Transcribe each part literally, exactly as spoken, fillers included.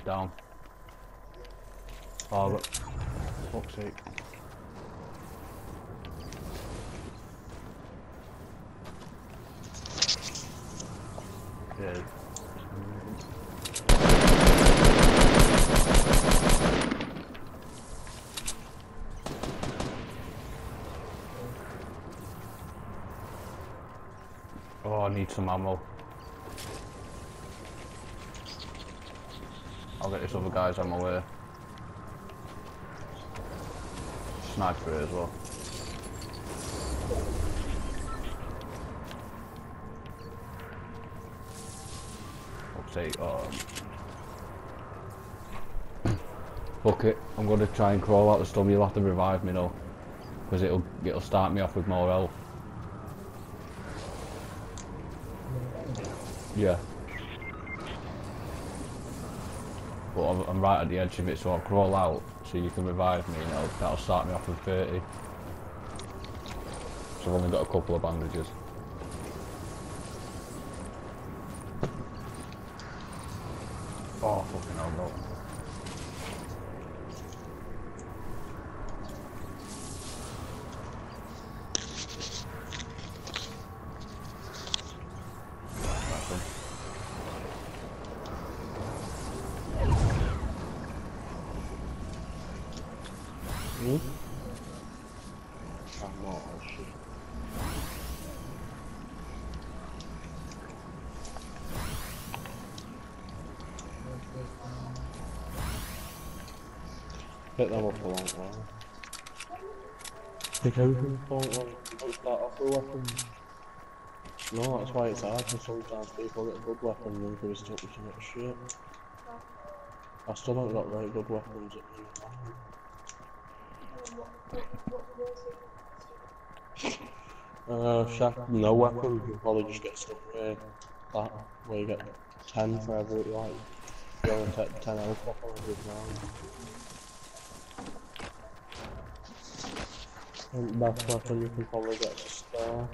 down. Oh, but fuck's sake. Yeah. Oh, I need some ammo. I'll get this other guy's ammo here. Sniper here as well. Fuck's sake, oh. Fuck it, I'm gonna try and crawl out the storm. You'll have to revive me though, because it'll it'll start me off with more health. Yeah. But I'm, I'm right at the edge of it, so I'll crawl out so you can revive me and that'll, that'll start me off with thirty. So I've only got a couple of bandages. Oh, fucking hell, no. Hmm? I'm not, oh shit. Pick them up a long while. Pick everything up a long Don't start off with weapons. No, that's why it's hard, because sometimes people get a good weapon and then go stuck with some much shit. I still haven't got very good weapons at the moment. Uh, Shaq, no weapon, you'll probably just get stuck with that, where you get ten for every, like, you only take ten health off on every round. And best weapon you can probably get is a star.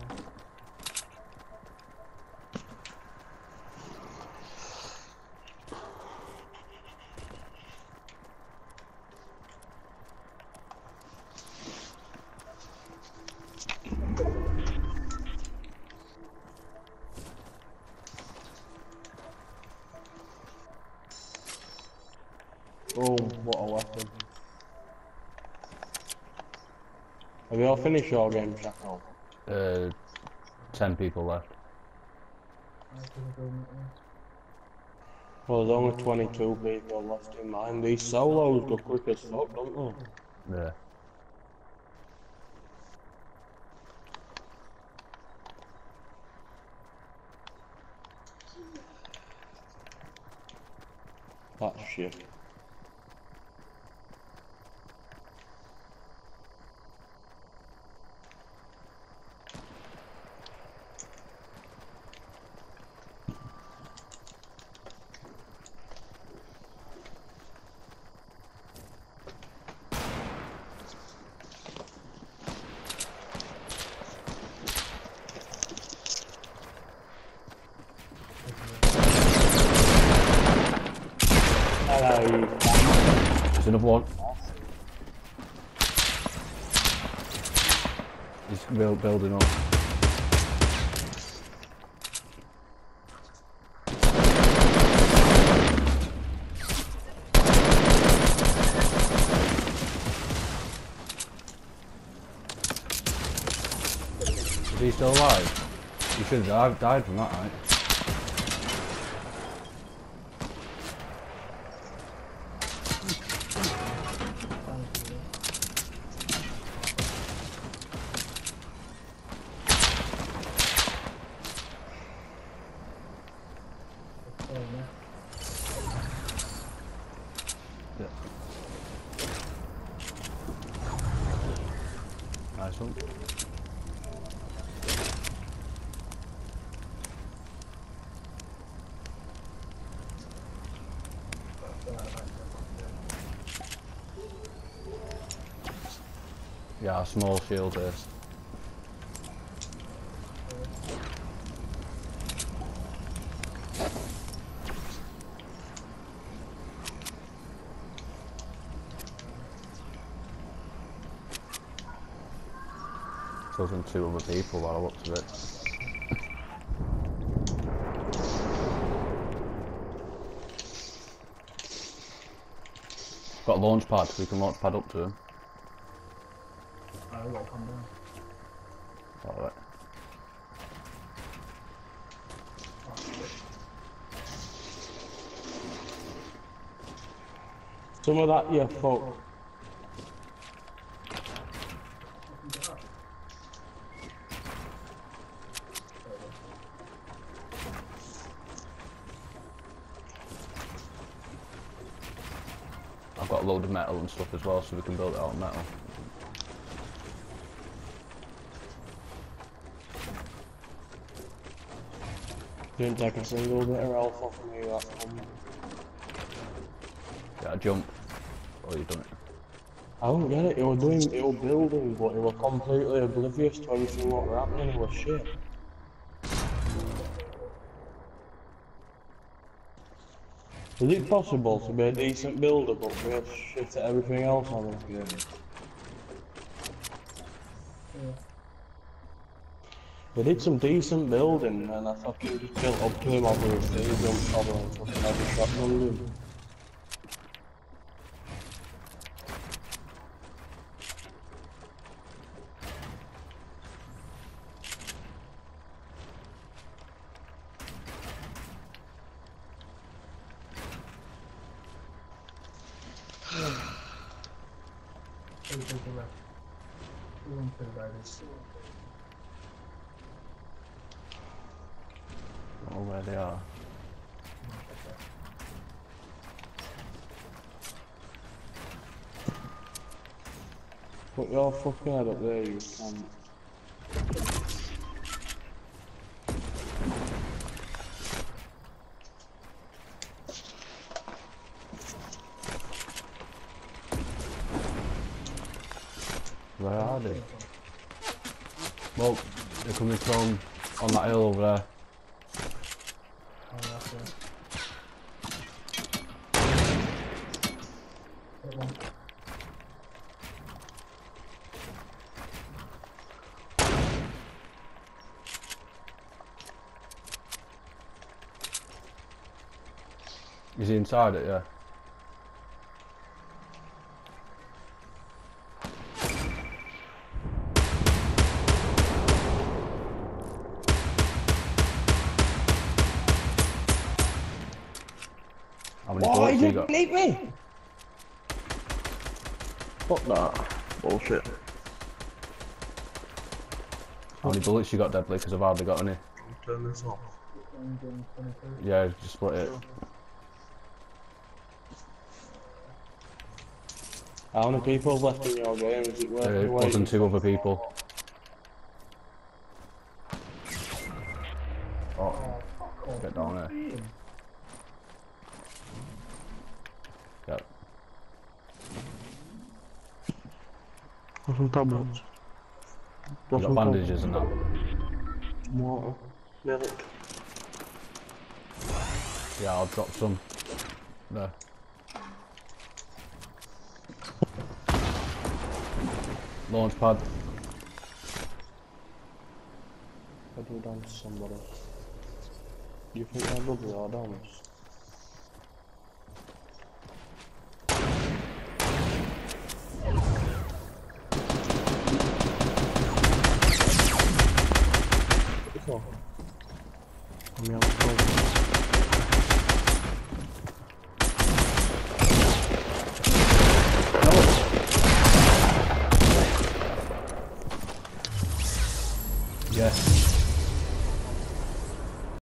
Oh, what a weapon. Have you all finished your game, Jack? No. Uh, ten people left. Well, there's only twenty-two people left in mine. These solos go quick as fuck, don't they? Yeah. That's shit. Hello. There's another one. He's build, building up. Is he still alive? He should have died from that, right? Yeah. Nice one. Yeah, a small shield is. us and two other people while I looked at it. Got a launch pad, we can launch pad up to him. I will come down. Alright. Some of that, yeah, fuck. I've got a load of metal and stuff as well, so we can build it out of metal. Didn't take a single bit of alpha from me that one. Yeah, jump. Oh, you done it. I don't get it, he was doing, he was building, but he was completely oblivious to everything what were happening, he was shit. Is it possible to be a decent builder but be a shit at everything else on this game? Yeah. We did some decent building and I fucking just built up to him over his stadium cover and fucking had a shotgun him. Everything to left. We won't feel by this. Oh, where they are. Put your fucking head up there, you cunt. Where are they? Well, they're coming from on that hill over there. Oh, that's it. Hit one. Is he inside it? Yeah. How many Why bullets did you you got? leave me? Fuck that. Bullshit. How many bullets you got, Deadly? Because I've hardly got any. Turn this off. one hundred twenty-two. Yeah, just split it. How many people have left in your game? Is it worth Uh, me us and waiting? two other people. Oh, Oh, fuck off. get down there. Beating. Yep. Got some tablets. You got bandages and that. Water. Milk. Yeah, I'll drop some. There. Launch pad. I do down to somebody. Do you think they're lovely or dance?